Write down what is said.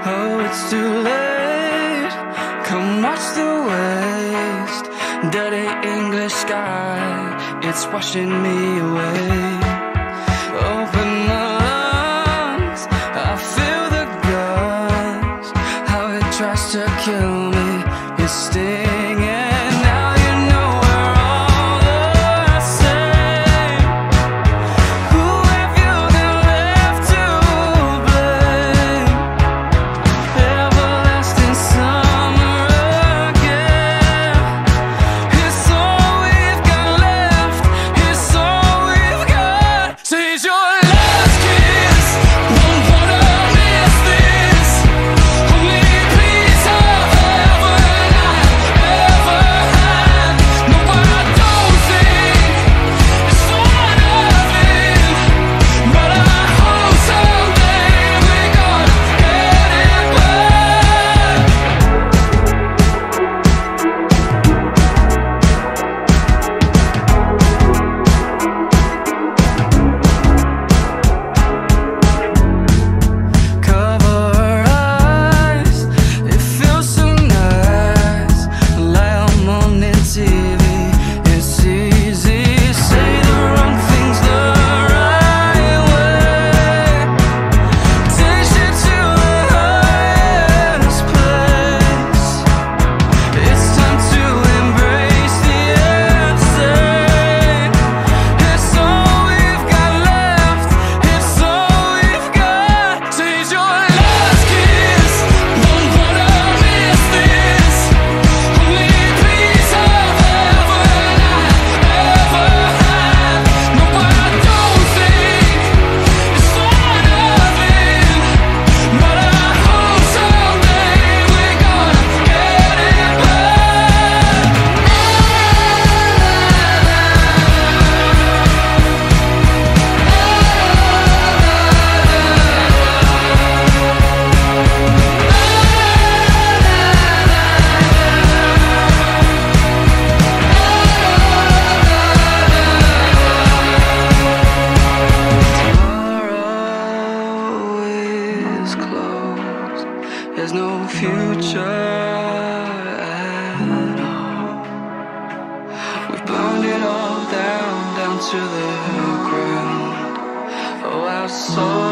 Oh, it's too late. Come watch the waste. Dirty English sky, it's washing me away. Open the lungs, I feel the guns. How it tries to kill me is stinging. Now you know we're all the same. Who have you got left to blame? Everlasting summer again. It's all we've got left. It's all we've got. So here's your last kiss. Won't wanna miss this. Only piece of heaven I ever had. No, I don't think it's for nothing, but I hope someday we're gonna get it back. Cover her eyes, it feels so nice. Lie on morning TV, it's easy. Say the wrong things the right way. Takes you to the highest place. It's time to embrace the insane. It's all we've got left. It's all we've got. So here's your last kiss. Won't wanna miss this. Only piece of heaven I ever had. No, I don't think it's for nothing, but I hope someday we're gonna get it back. Tomorrow is closed. There's no future at all. We've burned it all down, down to the ground. Oh, our soul